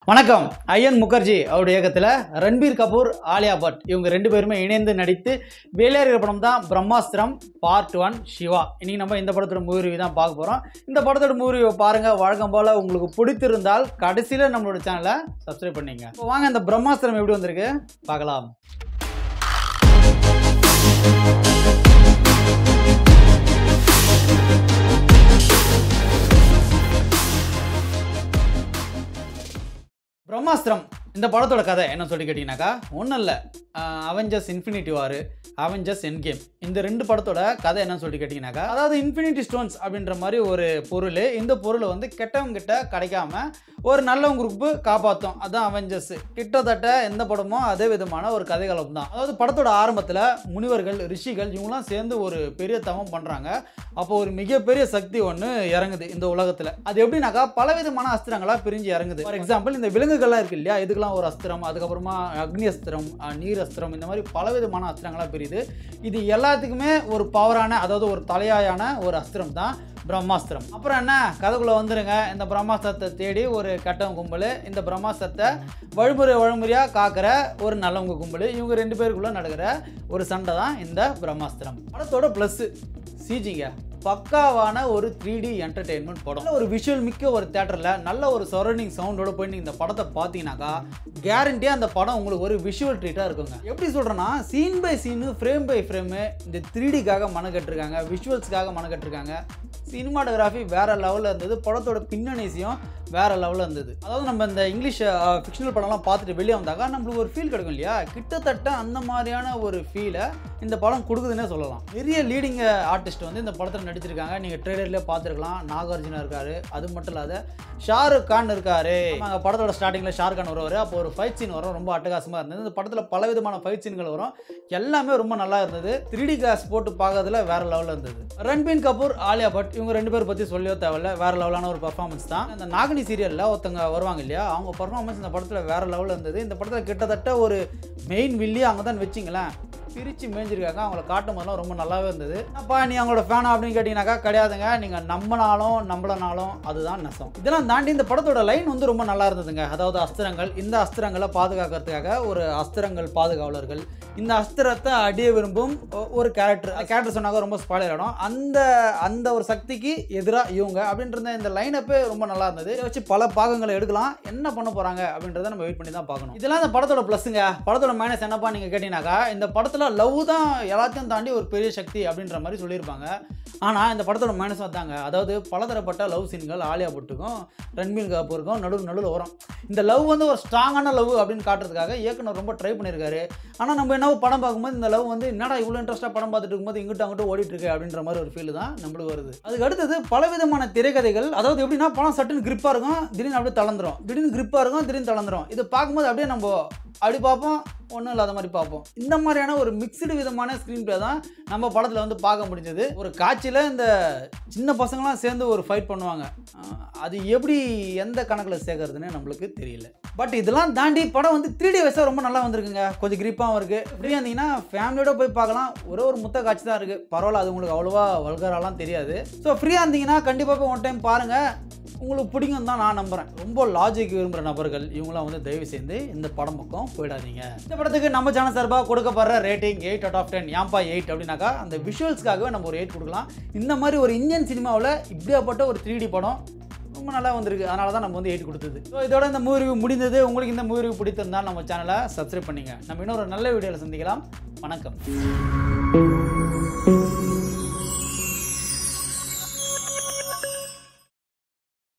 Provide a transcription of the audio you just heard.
வணக்கம். அயன் முகர்ஜி அவருடைய இயக்கத்தில் ரன்பீர் கபூர், ஆலியா பட் இவங்க ரெண்டு பேருமே இணைந்து நடித்து வெளியேறுகிற படம் தான் பிரம்மாஸ்திரம் பார்ட் 1 சிவா. இன்னைக்கு நம்ம இந்த படத்தோட மூவி ரிவ்யூ தான் பார்க்க போகிறோம். இந்த படத்தோட மூவி ரிவ்யூ பாருங்கள். வழக்கம் போல் உங்களுக்கு பிடித்திருந்தால் கடைசியில் நம்மளோட சேனலை சப்ஸ்கிரைப் பண்ணிங்க. இப்போ வாங்க இந்த பிரம்மாஸ்திரம் எப்படி வந்திருக்கு பார்க்கலாம். பிரம்மாஸ்திரம் இந்த படத்தோட கதை என்ன சொல்லி கேட்டிங்கனாக்கா ஒன்றும் இல்லை, Avengers Infinity War, Avengers Endgame, இந்த ரெண்டு படத்தோட கதை என்னன்னு சொல்லி கேட்டிங்கனாக்கா, அதாவது இன்ஃபினிட்டி ஸ்டோன்ஸ் அப்படின்ற மாதிரி ஒரு பொருள், இந்த பொருளை வந்து கெட்டவங்க கிட்ட கிடைக்காம ஒரு நல்லவங்க குரூப்பு காப்பாற்றும், அதுதான் அவெஞ்சர்ஸ். கிட்டத்தட்ட எந்த படமோ அதே விதமான ஒரு கதைகளம் தான். அதாவது படத்தோட ஆரம்பத்தில் முனிவர்கள், ரிஷிகள் இவங்களாம் சேர்ந்து ஒரு பெரிய தவம் பண்ணுறாங்க. அப்போ ஒரு மிகப்பெரிய சக்தி ஒன்று இறங்குது இந்த உலகத்தில். அது எப்படின்னாக்கா பலவிதமான அஸ்திரங்களாக பிரிஞ்சு இறங்குது. ஃபார் எக்ஸாம்பிள் இந்த விலங்குகள்லாம் இருக்கு இல்லையா, இதுக்கெல்லாம் ஒரு அஸ்திரம், அதுக்கப்புறமா அக்னி அஸ்திரம், நீர் அஸ்திரம், இந்த மாதிரி பலவிதமான அஸ்திரங்களாக பிரியுது. இது எல்லாத்துக்குமே ஒரு பவரான, அதாவது ஒரு தலையாயான ஒரு அஸ்திரம் தான் பிரம்மாஸ்திரம். அப்புறம் என்ன, கதைக்குள்ளே வந்துருங்க. இந்த பிரம்மாஸ்திரத்தை தேடி ஒரு கெட்டவங்க கும்பல், இந்த பிரம்மாஸ்திரத்தை வழிமுறையாக காக்கிற ஒரு நல்லவங்க கும்பல், இவங்க ரெண்டு பேருக்குள்ளே நடக்கிற ஒரு சண்டை தான் இந்த பிரம்மாஸ்திரம். படத்தோட ப்ளஸ் சிஜிங்க, பக்காவான ஒரு 3D என்டர்டெயின்மெண்ட் படம். ஒரு விஷுவல் மிக்க ஒரு தேட்டரில் நல்ல ஒரு சரௌண்டிங் சவுண்டோட போயிட்டு இந்த படத்தை பார்த்தீங்கன்னாக்கா கேரண்டியாக அந்த படம் உங்களுக்கு ஒரு விஷுவல் ட்ரீட்டாக இருக்குங்க. எப்படி சொல்கிறேன்னா, scene by scene, frame by frame இந்த 3Dக்காக மனக்கட்டிருக்காங்க, விஷுவல்ஸ்க்காக மனக்கட்டிருக்காங்க. சினிமாட்டோகிராஃபி வேறு லெவலில் இருந்தது, படத்தோட பின்னணிசியம் வேறு லெவலில் இருந்தது. அதாவது நம்ம இந்த இங்கிலீஷ் ஃபிக்ஷனல் படம்லாம் பார்த்துட்டு வெளியே வந்தாக்கா நம்மளுக்கு ஒரு ஃபீல் கிடைக்கும் இல்லையா, கிட்டத்தட்ட அந்த மாதிரியான ஒரு ஃபீலை இந்த படம் கொடுக்குதுன்னே சொல்லலாம். நிறைய லீடிங் ஆர்டிஸ்ட் வந்து இந்த படத்தில் நடிச்சிருக்காங்க. நீங்கள் ட்ரெய்லர்லேயே பார்த்துருக்கலாம். நாகார்ஜுனா இருக்காரு, அது மட்டும் இல்லாத ஷாருக் கான் இருக்காரு. படத்தோட ஸ்டார்டிங்கில் ஷாருக் கான் வருவார். அப்போ ஒரு ஃபைட் சீன் வரும், ரொம்ப அட்டகாசமாக இருந்தது. இந்த படத்தில் பலவிதமான ஃபைட் சீன்கள் வரும், எல்லாமே ரொம்ப நல்லா இருந்தது. 3D கிளாஸ் போட்டு பார்க்கறதுல வேறு லெவலில் இருந்தது. ரன்பீர் கபூர், ஆலியா பட் இவங்க ரெண்டு பேர் பற்றி சொல்லவே தேவையில்ல, வேறு லெவலான ஒரு பர்ஃபார்மன்ஸ் தான். இந்த நாகினி சீரியலில் ஒருத்தங்க வருவாங்க இல்லையா, அவங்க பர்ஃபார்மன்ஸ் இந்த படத்தில் வேறு லெவலில் இருந்தது. இந்த படத்தில் கிட்டத்தட்ட ஒரு மெயின் வில்லியாக அங்கே தான் வச்சிங்களேன் பிரித்து மேய்ஞ்சிருக்காங்க. அவங்கள காட்டும் போதெல்லாம் ரொம்ப நல்லாவே இருந்தது. அப்பா நீ அவங்களோட ஃபேனா அப்படின்னு கேட்டிங்கனாக்கா கிடையாதுங்க. நீங்கள் நம்பினாலும் நம்பலனாலும் அதுதான் நெசம். இதெல்லாம் தாண்டி இந்த படத்தோட லைன் வந்து ரொம்ப நல்லா இருந்ததுங்க. அதாவது அஸ்திரங்கள், இந்த அஸ்திரங்களை பாதுகாக்கிறதுக்காக ஒரு அஸ்திரங்கள் பாதுகாவலர்கள், இந்த அஸ்திரத்தை அடைய விரும்பும் ஒரு கேரக்டர் சொன்னாங்க, ரொம்ப ஸ்பாயிலர் ஆகிடும். அந்த ஒரு சக்திக்கு எதிராக இவங்க அப்படின்ற இந்த லைனப்பே ரொம்ப நல்லா இருந்தது. இதை வச்சு பல பாகங்களை எடுக்கலாம். என்ன பண்ண போகிறாங்க அப்படின்றத நம்ம வெயிட் பண்ணி தான் பார்க்கணும். இதெல்லாம் இந்த படத்தோட ப்ளஸ்ஸுங்க. படத்தோட மைனஸ் என்னப்பா நீங்கள் கேட்டிங்கனாக்கா, இந்த படத்தில் லவ் தான் எல்லாத்தையும் தாண்டி ஒரு பெரிய சக்தி அப்படின்ற மாதிரி சொல்லியிருப்பாங்க. ஆனால் இந்த படத்தோட மைனஸ் வந்தாங்க. அதாவது பலதரப்பட்ட லவ் சீன்கள் ஆலியா பட்டுக்கும் ரன்பீர் கபூருக்கும் நடுவில் வரும். இந்த லவ் வந்து ஒரு ஸ்ட்ராங்கான லவ் அப்படின்னு காட்டுறதுக்காக இயக்குனர் ரொம்ப ட்ரை பண்ணியிருக்காரு. ஆனால் நம்ம என்ன படம் பார்க்கும்போது இந்த லவ் வந்து என்னடா இவ்வளோ இன்ட்ரெஸ்ட்டாக படம் பார்த்துட்டு இருக்கும்போது இங்கிட்ட அங்கிட்ட ஓடிட்டு இருக்கு அப்படின்ற மாதிரி ஒரு ஃபீல் தான் நம்மளுக்கு வருது. அதுக்கு அடுத்தது பலவிதமான திரைக்கதைகள். அதாவது எப்படின்னா படம் சட்டுன்னு கிரிப்பாக இருக்கும், திடீர்னு அப்படியே தளர்ந்துடும், திடீர்னு கிரிப்பாக இருக்கும், திடீர்னு தளர்ந்துடும். இதை பார்க்கும்போது அப்படியே நம்ம அப்படி பார்ப்போம், ஒன்றும் இல்லாத மாதிரி பார்ப்போம். இந்த மாதிரியான ஒரு மிக்சடு விதமான ஸ்க்ரீன் பிளே தான் நம்ம படத்தில் வந்து பார்க்க முடிஞ்சது. ஒரு காட்சியில் இந்த சின்ன பசங்களாம் சேர்ந்து ஒரு ஃபைட் பண்ணுவாங்க, அது எப்படி எந்த கணக்கில் சேர்க்கறதுன்னு நம்மளுக்கு தெரியல. பட் இதெல்லாம் தாண்டி படம் வந்து 3D வைஸாக ரொம்ப நல்லா வந்திருக்குங்க. கொஞ்சம் கிரிப்பாகவும் இருக்குது. ஃப்ரீயாக இருந்தீங்கன்னா ஃபேமிலியோட போய் பார்க்கலாம். ஒரு முத்த காட்சி தான் இருக்குது, பரவாயில்ல, அது உங்களுக்கு அவ்வளோவா வல்கராலாம் தெரியாது. ஸோ ஃப்ரீயாக இருந்தீங்கன்னா கண்டிப்பாக போய் ஒன் டைம் பாருங்கள், உங்களுக்கு பிடிக்கும் தான் நான் நம்புகிறேன். ரொம்ப லாஜிக் விரும்புகிற நபர்கள் இவங்களாம் வந்து தயவு செய்து இந்த படம் பக்கம் போயிடாதீங்க. இந்த படத்துக்கு நம்ம சேனல் சார்பாக கொடுக்கப்படுற ரேட்டிங் 8 out of 10. ஏன்பா 8 அப்படின்னாக்கா அந்த விஷுவல்ஸ்க்காகவே நம்ம ஒரு 8 கொடுக்கலாம். இந்த மாதிரி ஒரு இந்தியன் சினிமாவில் இப்படியாப்பட்ட ஒரு 3D படம் ரொம்ப நல்லா வந்திருக்கு, அதனால தான் நம்ம வந்து 8 கொடுத்தது. ஸோ இதோட இந்த மூவி ரிவ்யூ முடிந்தது. உங்களுக்கு இந்த மூவி ரிவ்யூ பிடித்திருந்தால் நம்ம சேனலை சப்ஸ்கிரைப் பண்ணிங்க. நம்ம இன்னொரு நல்ல வீடியோவில் சந்திக்கலாம். வணக்கம்.